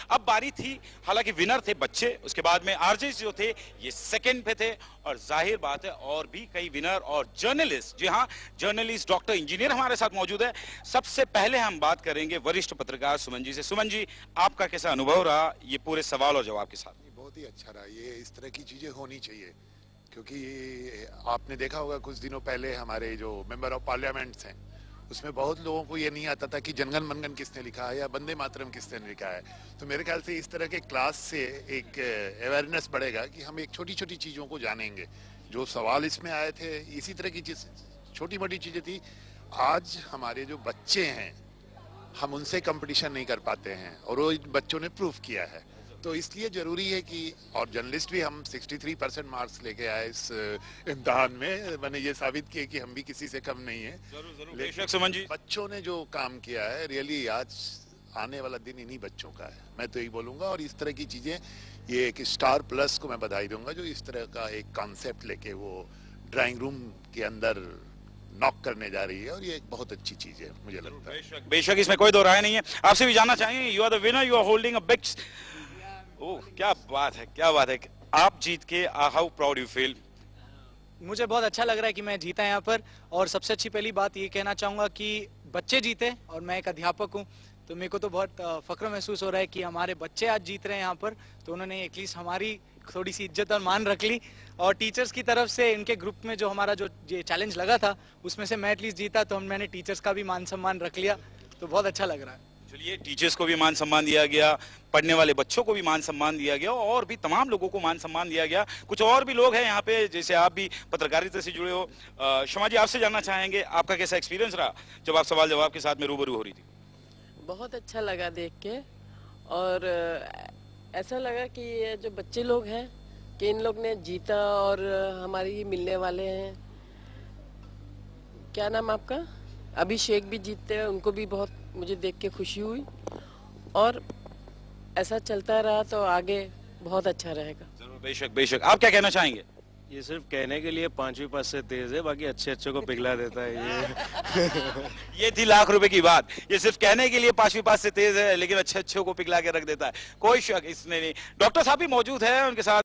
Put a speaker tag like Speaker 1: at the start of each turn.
Speaker 1: अब बारी थी, हालांकि विनर थे बच्चे, उसके बाद में आरजे जो थे ये सेकंड पे थे, और जाहिर बात है और भी कई विनर और जर्नलिस्ट, जी हाँ जर्नलिस्ट, डॉक्टर, इंजीनियर हमारे साथ मौजूद है। सबसे पहले हम बात करेंगे वरिष्ठ पत्रकार सुमन जी से। सुमन जी, आपका कैसा अनुभव रहा ये पूरे सवाल और जवाब के साथ?
Speaker 2: बहुत ही अच्छा रहा। ये इस तरह की चीजें होनी चाहिए, क्योंकि आपने देखा होगा कुछ दिनों पहले हमारे जो मेंबर ऑफ पार्लियामेंट्स हैं उसमें बहुत लोगों को ये नहीं आता था कि जनगण मनगण किसने लिखा है या वंदे मातरम किसने लिखा है। तो मेरे ख्याल से इस तरह के क्लास से एक अवेयरनेस बढ़ेगा कि हम एक छोटी छोटी चीज़ों को जानेंगे। जो सवाल इसमें आए थे इसी तरह की चीज, छोटी मोटी चीज़ें थी। आज हमारे जो बच्चे हैं हम उनसे कंपटीशन नहीं कर पाते हैं और वो बच्चों ने प्रूफ किया है। तो इसलिए जरूरी है कि, और जर्नलिस्ट भी हम 63% मार्क्स लेके आए इस इम्तिहान में, मैंने ये साबित किया कि हम भी किसी से कम नहीं है।
Speaker 1: लेकिन सुमन जी,
Speaker 2: बच्चों ने जो काम किया है रियली, आज आने वाला दिन इन्हीं बच्चों का है, मैं तो यही बोलूंगा। और इस तरह की चीजें, ये एक स्टार प्लस को मैं बधाई दूंगा जो इस तरह का एक कॉन्सेप्ट लेके वो ड्राइंग रूम के अंदर नॉक करने जा रही है, और ये एक बहुत अच्छी चीज है मुझे लगता है।
Speaker 1: बेशक इसमें कोई दो राय नहीं है। आपसे भी जानना चाहेंगे, you are the winner, you are holding a big, ओह क्या बात है, क्या बात है। आप जीत के हाउ प्राउड यू फील?
Speaker 3: मुझे बहुत अच्छा लग रहा है कि मैं जीता यहाँ पर, और सबसे अच्छी पहली बात ये कहना चाहूँगा कि बच्चे जीते, और मैं एक अध्यापक हूँ तो मेरे को तो बहुत फक्र महसूस हो रहा है कि हमारे बच्चे आज जीत रहे हैं यहाँ पर। तो उन्होंने एटलीस्ट हमारी थोड़ी सी इज्जत और मान रख ली, और टीचर्स की तरफ से इनके ग्रुप में जो हमारा जो ये चैलेंज लगा था उसमें से मैं एटलीस्ट जीता, तो मैंने टीचर्स का भी मान सम्मान रख लिया, तो बहुत अच्छा लग रहा है।
Speaker 1: चलिए, टीचर्स को भी मान सम्मान दिया गया, पढ़ने वाले बच्चों को भी मान सम्मान दिया गया, और भी तमाम लोगों को मान सम्मान दिया गया। कुछ और भी लोग हैं यहाँ पे, जैसे आप भी पत्रकारिता से जुड़े हो। शमा जी, आपसे जानना चाहेंगे आपका कैसा एक्सपीरियंस रहा जब आप सवाल जवाब के साथ में रूबरू हो रही थी?
Speaker 4: बहुत अच्छा लगा देख के, और ऐसा लगा कि ये जो बच्चे लोग हैं कि इन लोग ने जीता, और हमारे ही मिलने वाले हैं, क्या नाम आपका, अभिषेक भी जीतते हैं, उनको भी बहुत मुझे देख के खुशी हुई, और ऐसा चलता रहा तो आगे बहुत अच्छा रहेगा।
Speaker 1: जरूर, बेशक बेशक। आप क्या कहना चाहेंगे?
Speaker 5: ये सिर्फ कहने के लिए 5वीं पास से तेज है, बाकी अच्छे अच्छे को पिघला देता है ये।
Speaker 1: ये थी लाख रुपए की बात। ये सिर्फ कहने के लिए 5वीं पास से तेज है, लेकिन अच्छे अच्छे को पिघला के रख देता है, कोई शक इसमें नहीं। डॉक्टर साहब भी मौजूद है, उनके साथ